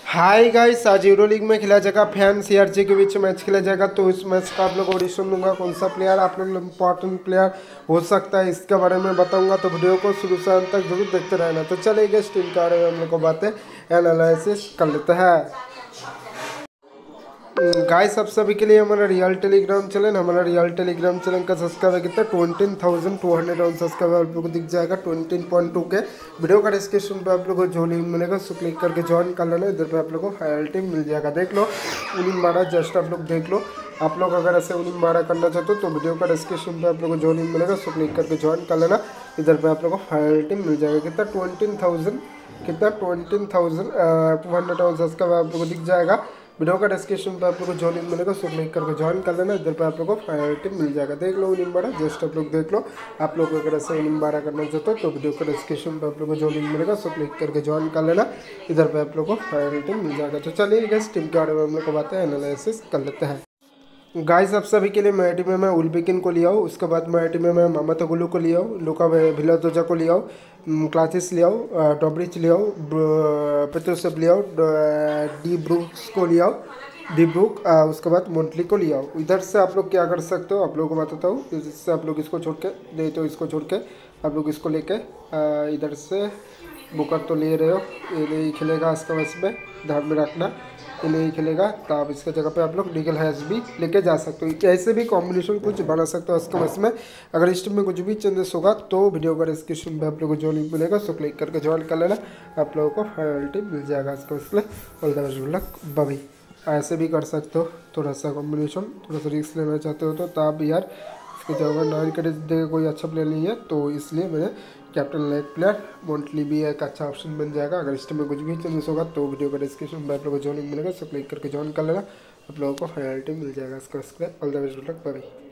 हाय guys, आज Euro league में खेला जाएगा फैन सीआरजी के बीच मैच खेला जाएगा। तो इस मैच का आप लोग ऑडिशन दूंगा, कौन सा प्लेयर आप लोग इंपॉर्टेंट प्लेयर हो सकता है इसके बारे में बताऊंगा। तो वीडियो को शुरू से अंत तक जरूर देखते रहना। तो चलिए इस टीम के बारे में हम लोग को बातें एनालिसिस कर लेते हैं। गाइस, आप सभी के लिए हमारा रियल टेलीग्राम चैनल का सब्सक्राइबर कितना 20,200 सब्सक्राइबर आप लोग को दिख जाएगा 20.2 के। वीडियो का डिस्क्रिप्शन पे आप लोग को जो लिंक मिलेगा उसको क्लिक करके ज्वाइन कर लेना। इधर पे आप लोग को फाइनल टीम मिल जाएगा, देख लो 19-12 जस्ट आप लोग देख लो। आप लोग अगर ऐसे 19-12 करना चाहते हो तो वीडियो का डिस्क्रिप्शन पे आप लोग को जो लिंक मिलेगा उसको क्लिक करके ज्वाइन कर लेना। इधर पे आप लोग को फाइनल टीम मिल जाएगा कितना 20,200 सब्सक्राइबर आप लोग को दिख जाएगा। वीडियो का डिस्क्रिप्शन पे आप लोग को जो लिंक मिलेगा उसको क्लिक करके ज्वाइन कर लेना। इधर पे आप लोग को फाइनल टीम मिल जाएगा, देख लो 19-12 जस्ट आप लोग देख लो। आप लोग अगर ऐसे 19-12 करना चाहते हो तो वीडियो का डिस्क्रिप्शन पे आप लोग को जो लिंक मिलेगा उसको क्लिक करके ज्वाइन कर लेना। इधर पे आप लोग को फाइनल टीम मिल जाएगा। तो चलिए इस टीम के बारे में हम लोग को बातें एनालिसिस कर लेते हैं। गाइस, आप सभी के लिए मेरी टीम में मैं उल्बिकिन को लिया हूँ, उसके बाद मेरी टीम में मैं मोहम्मद अगुलू को लिया हूँ, लुका विलादोजा को लिया हूँ, क्लासिस लिया हूँ, डॉब्रिच लिया हूँ, पेट्रोसेव लिया हूँ, डी ब्रूक्स को लिया हूँ, डी ब्रूक, उसके बाद मोंटली को लिया हूँ। इधर से आप लोग क्या कर सकते हो आप लोगों को बताता हूँ। इससे आप लोग इसको छोड़ के नहीं तो इसको छोड़ के आप लोग इसको लेके इधर से बुकर तो ले रहे हो, ये नहीं खेलेगा इसका मैच में, ध्यान में रखना ये नहीं खेलेगा। तो आप इसके जगह पे आप लोग लीगल हैज भी लेके जा सकते हो। ऐसे भी कॉम्बिनेशन कुछ बना सकते हो इसके मैच में। अगर इस टीम में कुछ भी चेंजेस होगा तो वीडियो का डिस्क्रिप्शन में आप लोगों को जो लिंक मिलेगा उसको क्लिक करके ज्वाइन कर लेना। आप लोगों को फाइनल टीम मिल जाएगा इसको, इसलिए all the best, good luck, bye. ऐसे भी कर सकते हो, थोड़ा सा कॉम्बिनेशन, थोड़ा सा रिस्क लेना चाहते हो तो आप यार इसके जगह 9 का देखा कोई अच्छा प्लेयर नहीं है तो इसलिए मैंने कैप्टन लेग प्लेयर मोंटली भी एक अच्छा ऑप्शन बन जाएगा। अगर इस टीम में कुछ भी चेंजेस होगा तो वीडियो का डिस्क्रिप्शन में आप लोगों को जो लिंक मिलेगा उसको क्लिक करके ज्वाइन कर लेना। आप लोगों को फाइनल टीम मिल जाएगा इसका। All the best, good luck, bye.